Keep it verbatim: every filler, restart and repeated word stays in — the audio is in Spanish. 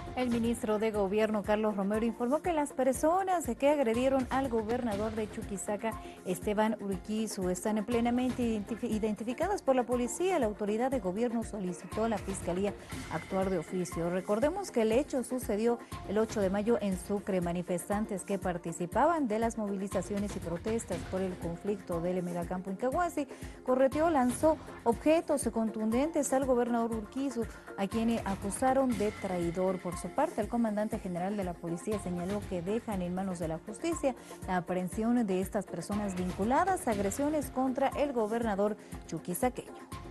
El ministro de Gobierno, Carlos Romero, informó que las personas que agredieron al gobernador de Chuquisaca, Esteban Urquizu, están plenamente identifi- identificadas por la policía. La autoridad de gobierno solicitó a la Fiscalía actuar de oficio. Recordemos que el hecho sucedió el ocho de mayo en Sucre. Manifestantes que participaban de las movilizaciones y protestas por el conflicto del Megacampo Incahuasi, correteó, lanzó objetos contundentes al gobernador Urquizu, a quien acusaron de traidor. Por su parte, el comandante general de la policía señaló que dejan en manos de la justicia la aprehensión de estas personas vinculadas a agresiones contra el gobernador chuquisaqueño.